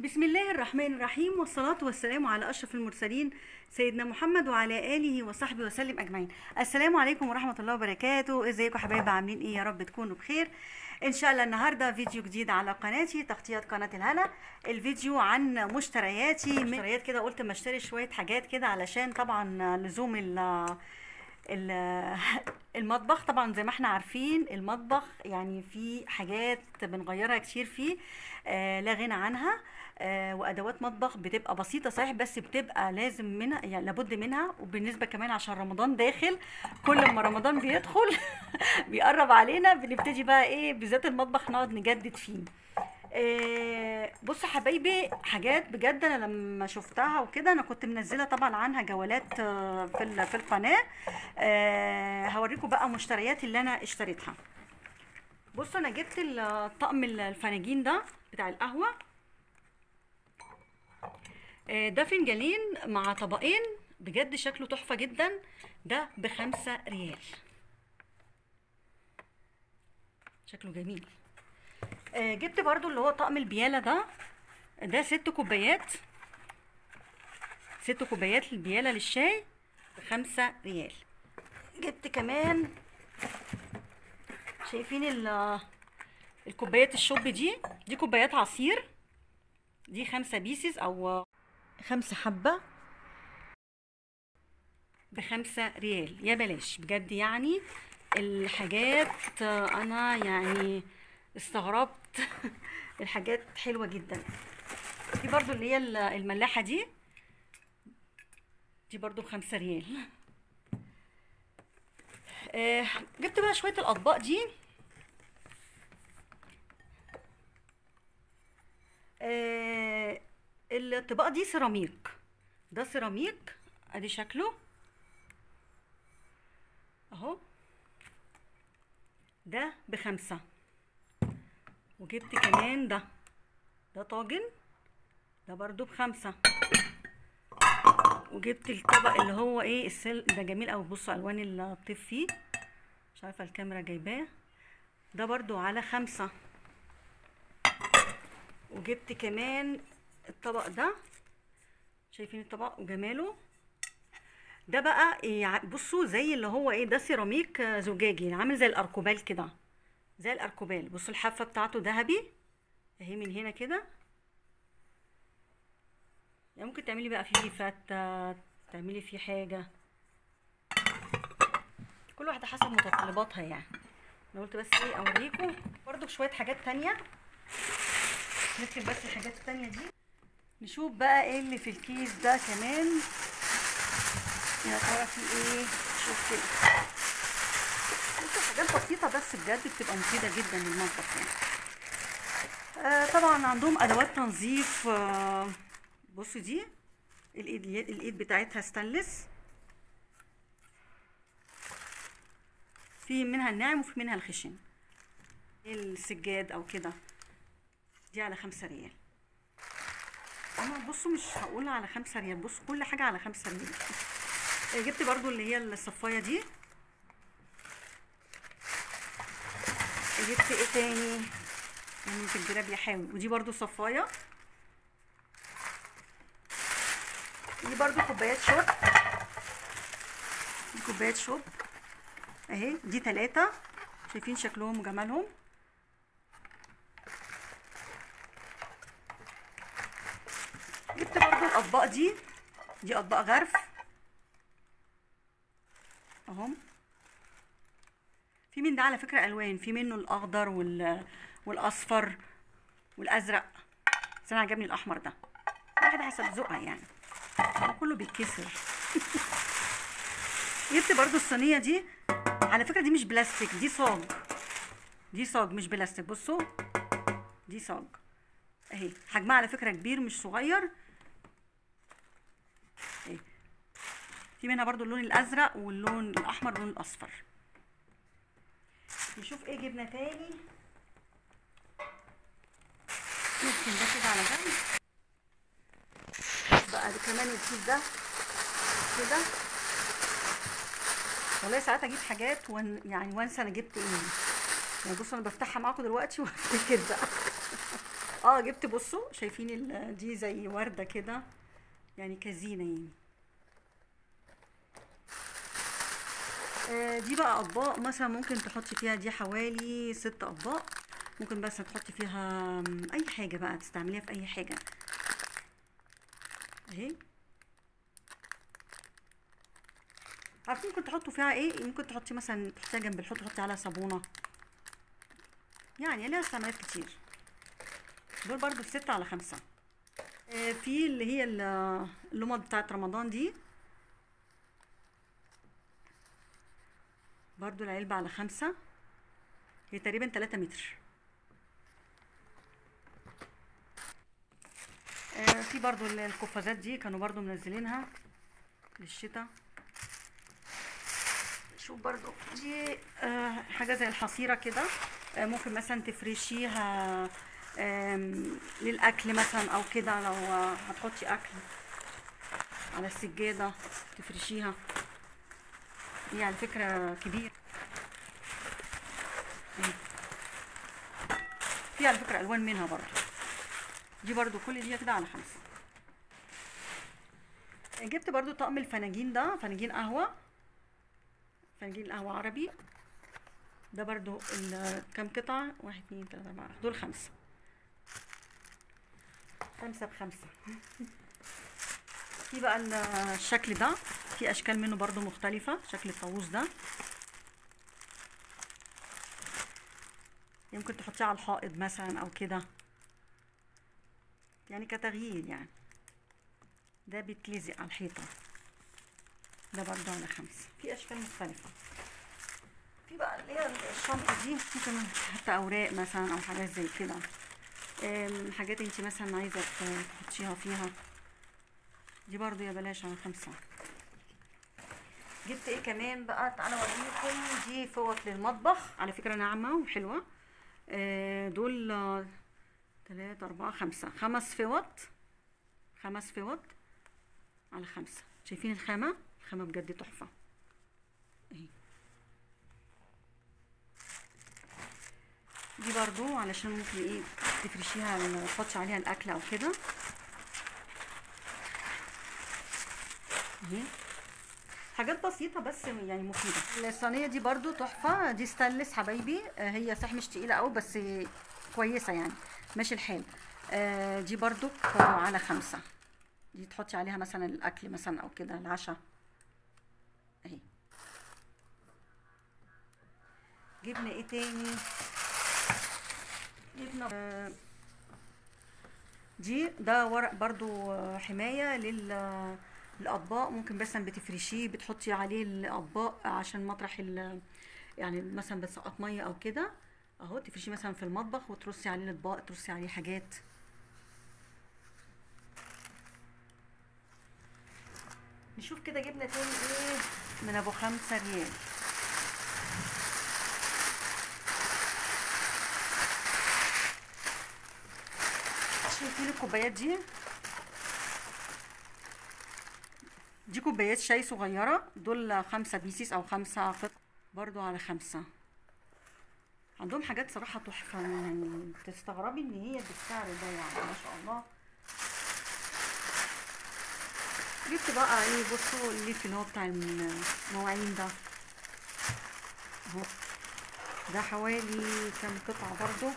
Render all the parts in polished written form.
بسم الله الرحمن الرحيم، والصلاة والسلام على أشرف المرسلين سيدنا محمد وعلى آله وصحبه وسلم أجمعين. السلام عليكم ورحمة الله وبركاته. ازيكم حبايبي؟ عاملين ايه؟ يا رب تكونوا بخير ان شاء الله. النهارده فيديو جديد على قناتي، تغطية قناة الهنا. الفيديو عن مشتريات كده، قلت ما اشتري شوية حاجات كده علشان طبعا لزوم ال- المطبخ. طبعا زي ما احنا عارفين المطبخ يعني في حاجات بنغيرها كتير فيه، لا غنى عنها. وادوات مطبخ بتبقى بسيطه صحيح، بس بتبقى لازم منها، يعني لابد منها. وبالنسبه كمان عشان رمضان داخل، كل ما رمضان بيدخل بيقرب علينا بنبتدي بقى ايه، بالذات المطبخ نقعد نجدد فيه. بصوا حبايبي، حاجات بجد انا لما شفتها وكده انا كنت منزله طبعا عنها جولات في القناه. هوريكم بقى مشتريات اللي انا اشتريتها. بصوا انا جبت الطقم الفناجين ده بتاع القهوه. ده فنجانين مع طبقين، بجد شكله تحفه جدا. ده ب5 ريال، شكله جميل. جبت برضو اللي هو طقم البياله ده 6 كوبايات، 6 كوبايات البياله للشاي ب5 ريال. جبت كمان، شايفين الكوبايات الشوب دي كوبايات عصير، دي 5 بيسز او 5 حبة ب5 ريال. يا بلاش بجد يعني الحاجات، انا يعني استغربت. الحاجات حلوة جدا. دي برضو اللي هي الملاحة دي برضو ب5 ريال. جبت بقى شوية الأطباق دي. الطباق دي سيراميك، ده سيراميك، ادي شكله اهو، ده ب5. وجبت كمان ده طاجن، ده برضو ب5. وجبت الطبق اللي هو ايه ده جميل اوي، بصوا الوان الطيف فيه، مش عارفه الكاميرا جايباه، ده برضو على 5. وجبت كمان الطبق ده، شايفين الطبق وجماله. ده بقى بصوا زي اللي هو ايه، ده سيراميك زجاجي، عامل زي الاركوبال كده، زي الاركوبال. بصوا الحافه بتاعته ذهبي اهي من هنا كده، يعني ممكن تعملي بقى فيه فتة، تعملي فيه حاجه، كل واحده حسب متطلباتها يعني. انا قلت بس ايه اوريكم برضو شويه حاجات تانية. نكتب بس الحاجات التانية دي، نشوف بقى ايه اللي في الكيس ده كمان. يا ترى في ايه؟ شوف كده، بصوا حاجات بسيطه بس بجد بتبقى مفيده جدا للمطبخ يعني. طبعا عندهم ادوات تنظيف. بصوا دي الايد بتاعتها ستانلس، في منها الناعم وفي منها الخشن، السجاد او كده. دي على 5 ريال. انا بصوا مش هقول على 5 ريال، بصوا كل حاجه على 5 ريال. جبت برضو اللي هي الصفايه دي. جبت ايه تاني يعني في الجراب يحاول، ودي برضو صفايه. دي برضو كوبايات شرب، دي كوبايات شرب اهي، دي 3. شايفين شكلهم وجمالهم. جبت برضو الاطباق دي اطباق غرف اهم. في من ده على فكره الوان، في منه الاخضر والاصفر والازرق، بس انا عجبني الاحمر ده، واحده حسب ذوقها يعني، هو كله بيتكسر. جبت برضو الصينيه دي، على فكره دي مش بلاستيك، دي صاج مش بلاستيك. بصوا دي صاج اهي، حجمها على فكره كبير مش صغير اهي. في منها برضو اللون الازرق واللون الاحمر واللون الاصفر. نشوف ايه جبنا تاني. ممكن ده كده على جنب بقى. ده كمان الكيس ده كده. والله ساعات اجيب حاجات يعني وانسى انا جبت ايه يعني. بصوا انا بفتحها معاكم دلوقتي وافتكر بقى. جبت، بصوا شايفين دي زي وردة كده، يعني كزينة يعني. دي بقى اطباق مثلا ممكن تحطي فيها، دي حوالي 6 اطباق، ممكن بس تحطي فيها اي حاجة بقى، تستعمليها في اي حاجة اهي. عارفين ممكن تحطوا فيها ايه؟ ممكن تحطي مثلا، تحطيها جنب الحوض، تحطي عليها صابونة، يعني ليها استعمالات كتير. دول برضو 6 على 5. في اللي هي اللمض بتاعت رمضان دي، برضو العلبة على 5، هي تقريبا 3 متر. في برضو القفازات دي كانوا برضو منزلينها للشتاء. شوف برضو دي حاجة زي الحصيرة كده، ممكن مثلا تفرشيها للأكل مثلا أو كده، لو هتحطي أكل على السجادة تفرشيها. دي على فكرة كبيرة، في على فكرة ألوان منها برضو. دي برضو كل دي كده على 5. جبت برضو طقم الفناجين ده، فناجين قهوة، فناجين قهوة عربي. ده برضو كام قطعة؟ 1 2 3 4، دول 5 ب5. في بقى الشكل ده، في اشكال منه برضو مختلفة، شكل الطاووس ده يمكن تحطيه على الحائط مثلا او كده، يعني كتغيير يعني. ده بيتلزق على الحيطة، ده برضو على 5. في اشكال مختلفة. في بقى اللي هي الشنطة دي، ممكن حتى اوراق مثلا او حاجات زي كده، حاجات انت مثلا عايزة تحطيها فيها. دي برضو يا بلاش على 5. جبت ايه كمان بقى؟ تعالوا اوريكم. دي فوط للمطبخ، على فكرة ناعمة وحلوة. دول 3 4 5، 5 فوط، 5 فوط على 5. شايفين الخامة؟ الخامة بجد تحفة اهي. دي برضو علشان ممكن ايه تفرشيها، تحطي عليها الاكل او كده اهي. حاجات بسيطة بس يعني مفيدة. الصينية دي برضو تحفة، دي ستانلس حبايبي، هي صح مش تقيلة قوي بس كويسة يعني، ماشي الحال. دي برضو على 5. دي تحطي عليها مثلا الاكل مثلا او كده، العشاء اهي. جبنا ايه تاني؟ جبنا ده ورق برضو حماية للأطباق، ممكن مثلا بتفرشيه، بتحطي عليه الأطباق عشان مطرح يعني مثلا بتسقط مية أو كده أهو، تفرشيه مثلا في المطبخ وترصي عليه الأطباق، ترصي عليه حاجات. نشوف كده جبنا تاني ايه من أبو 5 ريال. شايفين الكوبايات دي؟ دي كوبايات شاي صغيرة، دول 5 بيسيس أو 5 قطع، برضو على 5. عندهم حاجات صراحة تحفة، يعني تستغربي ان هي بالسعر ده، يعني ما شاء الله. جبت بقى ايه، بصوا الليف اللي هو بتاع المواعين ده اهو، ده حوالي كام قطعة برضو،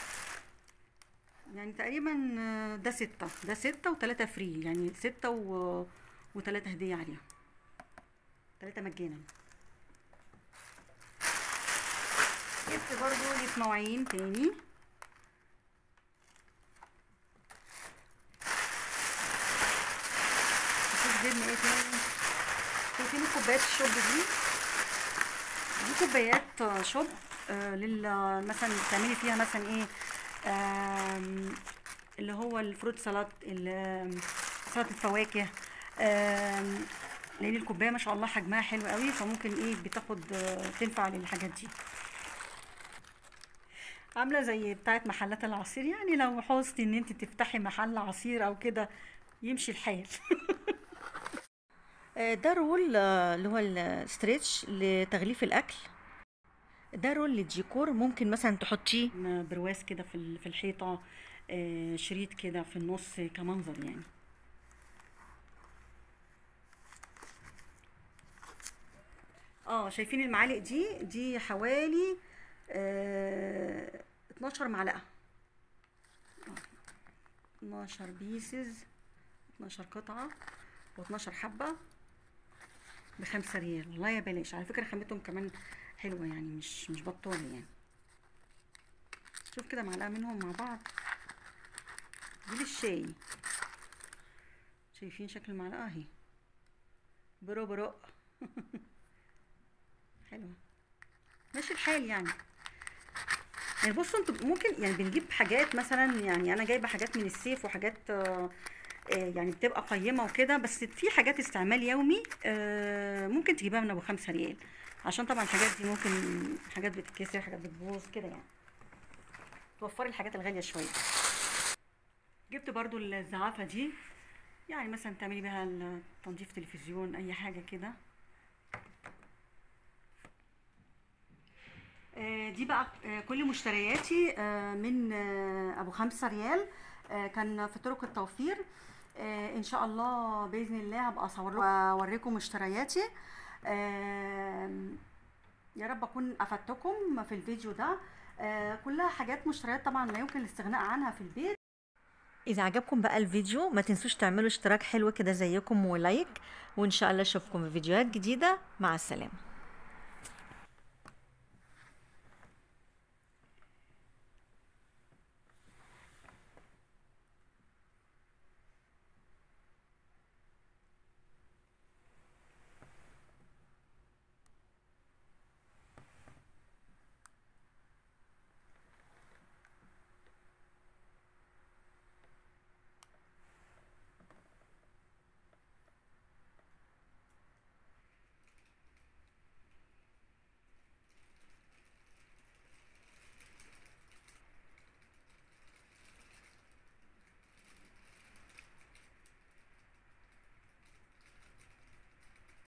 يعني تقريبا ده 6، ده 6 و3 فري، يعني 6 و3 هدية عليها، 3 مجانا. جبت برضو ليف مواعين تاني. شوف جبنا ايه تاني. شايفين كوبايات الشوب دي كوبايات شوب مثلا تعملي فيها مثلا ايه، اللي هو الفروت سلطة، سلطة الفواكه، لان الكوبايه ما شاء الله حجمها حلو قوي، فممكن ايه بتاخد تنفع للحاجات دي. عامله زي بتاعه محلات العصير، يعني لو حوزتي ان انت تفتحي محل عصير او كده يمشي الحال. ده رول اللي هو الستريتش لتغليف الاكل. ده رول للديكور، ممكن مثلا تحطيه برواز كده في الحيطه، شريط كده في النص كمنظر يعني. شايفين المعالق دي حوالي 12 معلقة، 12 بيسز، 12 قطعة و12 حبة ب5 ريال. والله يا بلاش، على فكرة خامتهم كمان حلوة يعني، مش بطالة يعني. شوف كده معلقة منهم مع بعض، دي للشاي. شايفين شكل المعلقة اهي، برو حلوة، ماشي الحال يعني. يعني بصوا انتوا ممكن يعني بنجيب حاجات مثلا، يعني انا جايبه حاجات من السيف وحاجات يعني بتبقى قيمه وكده، بس في حاجات استعمال يومي ممكن تجيبها من ابو 5 ريال، عشان طبعا الحاجات دي ممكن حاجات بتتكسر، حاجات بتبوظ كده يعني، توفري الحاجات الغاليه شويه. جبت برضو الزعافه دي، يعني مثلا تعملي بيها تنظيف تلفزيون، اي حاجه كده. دي بقى كل مشترياتي من ابو 5 ريال، كان في طرق التوفير. ان شاء الله باذن الله هبقى اصور لكم واوريكم مشترياتي. يا رب اكون افدتكم في الفيديو ده. كلها حاجات مشتريات طبعا لا يمكن الاستغناء عنها في البيت. إذا عجبكم بقى الفيديو ما تنسوش تعملوا اشتراك حلو كده زيكم ولايك، وإن شاء الله أشوفكم في فيديوهات جديدة. مع السلامة.